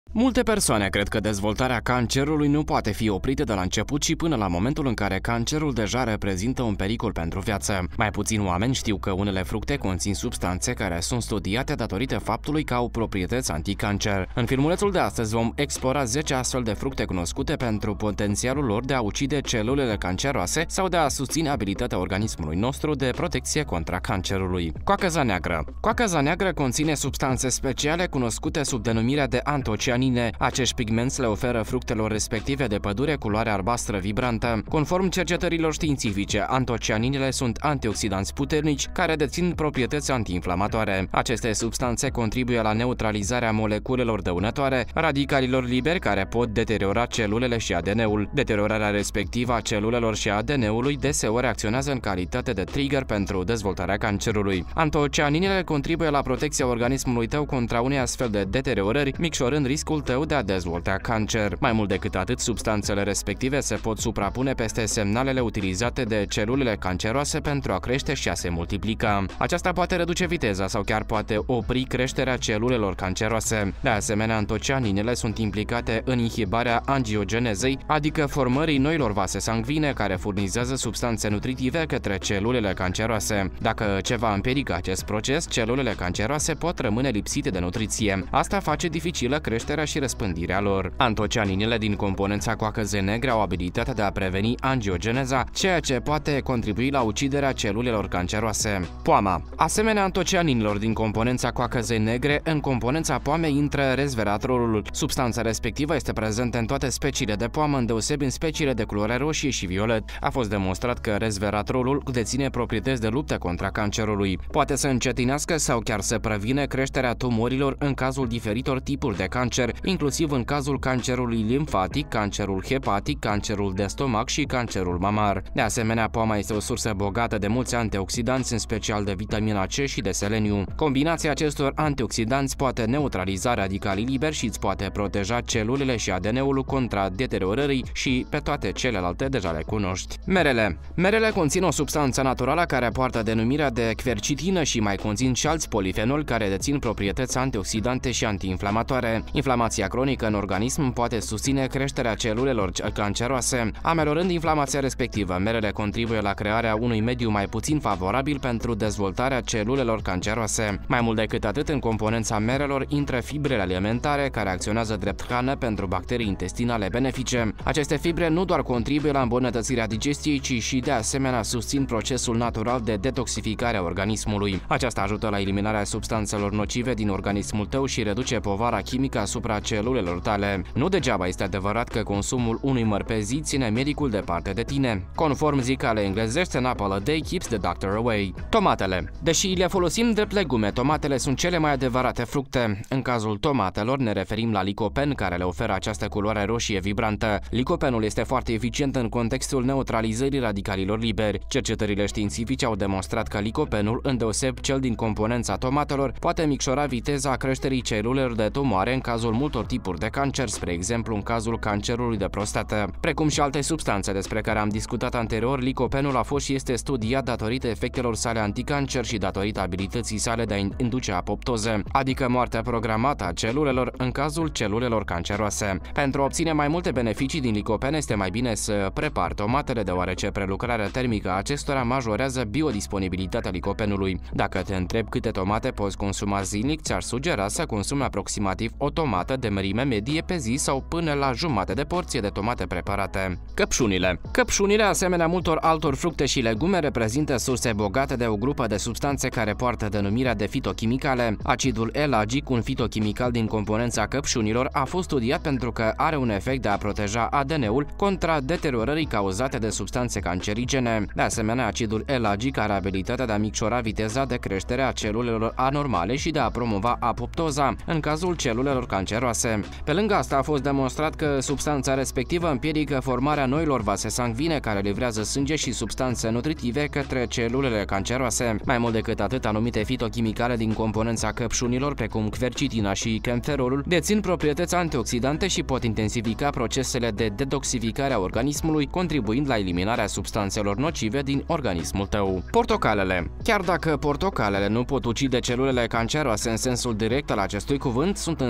Multe persoane cred că dezvoltarea cancerului nu poate fi oprită de la început și până la momentul în care cancerul deja reprezintă un pericol pentru viață. Mai puțini oameni știu că unele fructe conțin substanțe care sunt studiate datorită faptului că au proprietăți anticancer. În filmulețul de astăzi vom explora 10 astfel de fructe cunoscute pentru potențialul lor de a ucide celulele canceroase sau de a susține abilitatea organismului nostru de protecție contra cancerului. Coacaza neagră. Coacaza neagră conține substanțe speciale cunoscute sub denumirea de antocianine. Acești pigmenți le oferă fructelor respective de pădure culoare albastră vibrantă. Conform cercetărilor științifice, antocianinele sunt antioxidanți puternici care dețin proprietăți antiinflamatoare. Aceste substanțe contribuie la neutralizarea moleculelor dăunătoare, radicalilor liberi care pot deteriora celulele și ADN-ul. Deteriorarea respectivă a celulelor și ADN-ului deseori acționează în calitate de trigger pentru dezvoltarea cancerului. Antocianinele contribuie la protecția organismului tău contra unei astfel de deteriorări, micșorând riscul tău de a dezvolta cancer. Mai mult decât atât, substanțele respective se pot suprapune peste semnalele utilizate de celulele canceroase pentru a crește și a se multiplica. Aceasta poate reduce viteza sau chiar poate opri creșterea celulelor canceroase. De asemenea, antocianinele sunt implicate în inhibarea angiogenezei, adică formării noilor vase sanguine care furnizează substanțe nutritive către celulele canceroase. Dacă ceva împiedică acest proces, celulele canceroase pot rămâne lipsite de nutriție. Asta face dificilă creșterea și răspândirea lor. Antocianinele din componența coacăzei negre au abilitatea de a preveni angiogeneza, ceea ce poate contribui la uciderea celulelor canceroase. Poama. Asemenea antocianinilor din componența coacăzei negre, în componența poamei intră resveratrolul. Substanța respectivă este prezentă în toate speciile de poamă, îndeosebi în speciile de culoare roșie și violet. A fost demonstrat că resveratrolul deține proprietăți de luptă contra cancerului. Poate să încetinească sau chiar să prevină creșterea tumorilor în cazul diferitor tipuri de cancer, inclusiv în cazul cancerului limfatic, cancerul hepatic, cancerul de stomac și cancerul mamar. De asemenea, poama este o sursă bogată de mulți antioxidanți, în special de vitamina C și de seleniu. Combinația acestor antioxidanți poate neutraliza radicalii liberi și îți poate proteja celulele și ADN-ul contra deteriorării și pe toate celelalte deja le cunoști. Merele. Merele conțin o substanță naturală care poartă denumirea de quercitină și mai conțin și alți polifenoli care dețin proprietăți antioxidante și antiinflamatoare. Inflamația cronică în organism poate susține creșterea celulelor canceroase, ameliorând inflamația respectivă. Merele contribuie la crearea unui mediu mai puțin favorabil pentru dezvoltarea celulelor canceroase. Mai mult decât atât, în componența merelor intră fibrele alimentare care acționează drept hrană pentru bacterii intestinale benefice. Aceste fibre nu doar contribuie la îmbunătățirea digestiei, ci și de asemenea susțin procesul natural de detoxificare a organismului. Aceasta ajută la eliminarea substanțelor nocive din organismul tău și reduce povara chimică asupra celulelor tale. Nu degeaba este adevărat că consumul unui măr pe zi ține medicul departe de tine. Conform zicalei englezești, an apple a day keeps the doctor away. Tomatele. Deși le folosim drept legume, tomatele sunt cele mai adevărate fructe. În cazul tomatelor ne referim la licopen, care le oferă această culoare roșie vibrantă. Licopenul este foarte eficient în contextul neutralizării radicalilor liberi. Cercetările științifice au demonstrat că licopenul, îndeoseb cel din componența tomatelor, poate micșora viteza creșterii celulelor de tumoare în cazul multor tipuri de cancer, spre exemplu în cazul cancerului de prostată. Precum și alte substanțe despre care am discutat anterior, licopenul a fost și este studiat datorită efectelor sale anticancer și datorită abilității sale de a induce apoptoză, adică moartea programată a celulelor în cazul celulelor canceroase. Pentru a obține mai multe beneficii din licopen este mai bine să prepari tomatele, deoarece prelucrarea termică a acestora majorează biodisponibilitatea licopenului. Dacă te întrebi câte tomate poți consuma zilnic, ți-ar sugera să consumi aproximativ o tomată de mărime medie pe zi sau până la jumătate de porție de tomate preparate. Căpșunile. Căpșunile, asemenea multor altor fructe și legume, reprezintă surse bogate de o grupă de substanțe care poartă denumirea de fitochimicale. Acidul elagic, un fitochimical din componența căpșunilor, a fost studiat pentru că are un efect de a proteja ADN-ul contra deteriorării cauzate de substanțe cancerigene. De asemenea, acidul elagic are abilitatea de a micșora viteza de creștere a celulelor anormale și de a promova apoptoza în cazul celulelor canceroase. Pe lângă asta a fost demonstrat că substanța respectivă împiedică formarea noilor vase sanguine care livrează sânge și substanțe nutritive către celulele canceroase. Mai mult decât atât, anumite fitochimicale din componența căpșunilor, precum quercitina și camferolul, dețin proprietăți antioxidante și pot intensifica procesele de detoxificare a organismului, contribuind la eliminarea substanțelor nocive din organismul tău. Portocalele. Chiar dacă portocalele nu pot ucide celulele canceroase în sensul direct al acestui cuvânt, sunt în stare să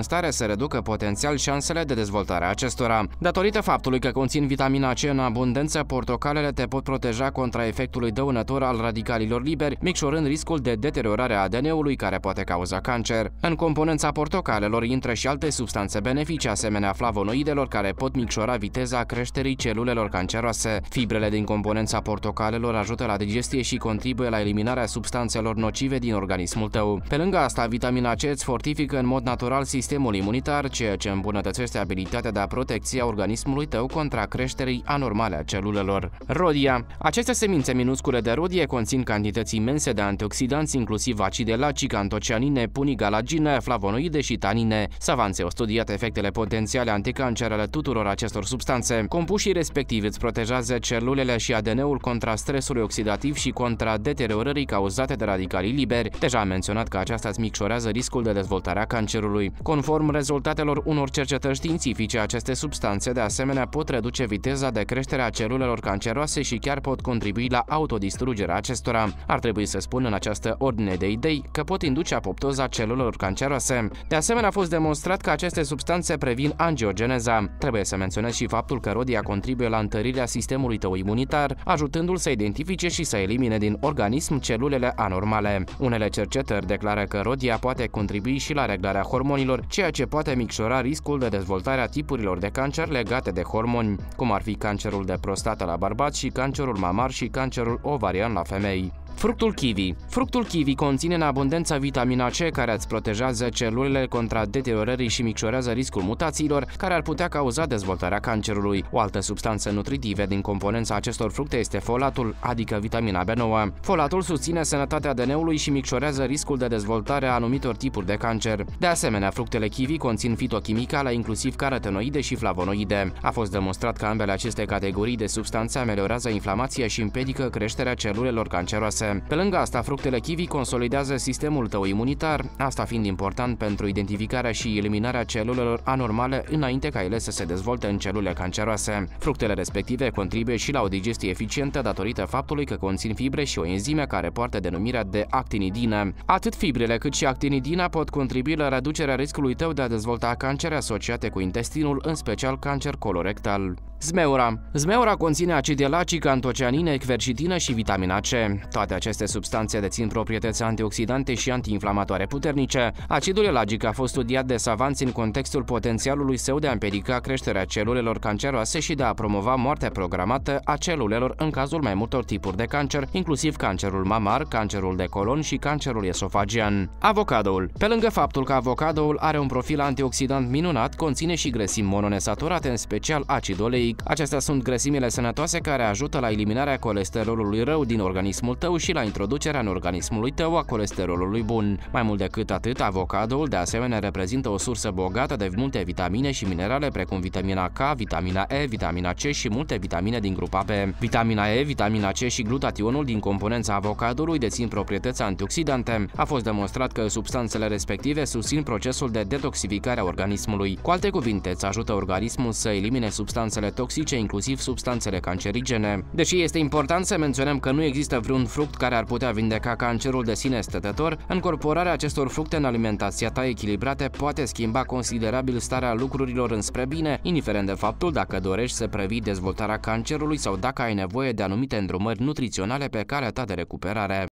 reducă potențial șansele de dezvoltare a acestora. Datorită faptului că conțin vitamina C în abundență, portocalele te pot proteja contra efectului dăunător al radicalilor liberi, micșorând riscul de deteriorare a ADN-ului care poate cauza cancer. În componența portocalelor intră și alte substanțe benefice, asemenea flavonoidelor, care pot micșora viteza creșterii celulelor canceroase. Fibrele din componența portocalelor ajută la digestie și contribuie la eliminarea substanțelor nocive din organismul tău. Pe lângă asta, vitamina C îți fortifică în mod natural sistemul imunitar, ceea ce îmbunătățește abilitatea de a protecție a organismului tău contra creșterii anormale a celulelor. Rodia. Aceste semințe minuscule de rodie conțin cantități imense de antioxidanți, inclusiv acide lacic, antocianine, punigalagină, flavonoide și tanine. Savanții au studiat efectele potențiale anticancer ale tuturor acestor substanțe. Compușii respectivi îți protejează celulele și ADN-ul contra stresului oxidativ și contra deteriorării cauzate de radicalii liberi. Deja am menționat că aceasta îți micșorează riscul de dezvoltare a cancerului. Conform rezultatelor unor cercetări științifice, aceste substanțe de asemenea pot reduce viteza de creștere a celulelor canceroase și chiar pot contribui la autodistrugerea acestora. Ar trebui să spun în această ordine de idei că pot induce apoptoza celulelor canceroase. De asemenea, a fost demonstrat că aceste substanțe previn angiogeneza. Trebuie să menționez și faptul că rodia contribuie la întărirea sistemului tău imunitar, ajutându-l să identifice și să elimine din organism celulele anormale. Unele cercetări declară că rodia poate contribui și la reglarea hormonilor, ceea ce poate micșora riscul de dezvoltare a tipurilor de cancer legate de hormoni, cum ar fi cancerul de prostată la bărbați și cancerul mamar și cancerul ovarian la femei. Fructul kiwi. Fructul kiwi conține în abundență vitamina C, care îți protejează celulele contra deteriorării și micșorează riscul mutațiilor care ar putea cauza dezvoltarea cancerului. O altă substanță nutritivă din componența acestor fructe este folatul, adică vitamina B9. Folatul susține sănătatea ADN-ului și micșorează riscul de dezvoltare a anumitor tipuri de cancer. De asemenea, fructele kiwi conțin fitochimicale, inclusiv carotenoide și flavonoide. A fost demonstrat că ambele aceste categorii de substanțe ameliorează inflamația și împiedică creșterea celulelor canceroase. Pe lângă asta, fructele kiwi consolidează sistemul tău imunitar, asta fiind important pentru identificarea și eliminarea celulelor anormale înainte ca ele să se dezvolte în celule canceroase. Fructele respective contribuie și la o digestie eficientă datorită faptului că conțin fibre și o enzimă care poartă denumirea de actinidină. Atât fibrele cât și actinidina pot contribui la reducerea riscului tău de a dezvolta cancere asociate cu intestinul, în special cancer colorectal. Zmeura. Zmeura conține acide lacic, antocianine, quercitină și vitamina C. Toate aceste substanțe dețin proprietăți antioxidante și antiinflamatoare puternice. Acidul elagic a fost studiat de savanți în contextul potențialului său de a împiedica creșterea celulelor canceroase și de a promova moartea programată a celulelor în cazul mai multor tipuri de cancer, inclusiv cancerul mamar, cancerul de colon și cancerul esofagian. Avocadoul. Pe lângă faptul că avocadoul are un profil antioxidant minunat, conține și grăsimi mononesaturate, în special acid oleic. Acestea sunt grăsimile sănătoase care ajută la eliminarea colesterolului rău din organismul tău și la introducerea în organismul tău a colesterolului bun. Mai mult decât atât, avocadoul de asemenea reprezintă o sursă bogată de multe vitamine și minerale precum vitamina K, vitamina E, vitamina C și multe vitamine din grupa B. Vitamina E, vitamina C și glutationul din componența avocadoului dețin proprietăți antioxidante. A fost demonstrat că substanțele respective susțin procesul de detoxificare a organismului. Cu alte cuvinte, îți ajută organismul să elimine substanțele toxice, inclusiv substanțele cancerigene. Deși este important să menționăm că nu există vreun fruct care ar putea vindeca cancerul de sine stătător, încorporarea acestor fructe în alimentația ta echilibrată poate schimba considerabil starea lucrurilor înspre bine, indiferent de faptul dacă dorești să previi dezvoltarea cancerului sau dacă ai nevoie de anumite îndrumări nutriționale pe calea ta de recuperare.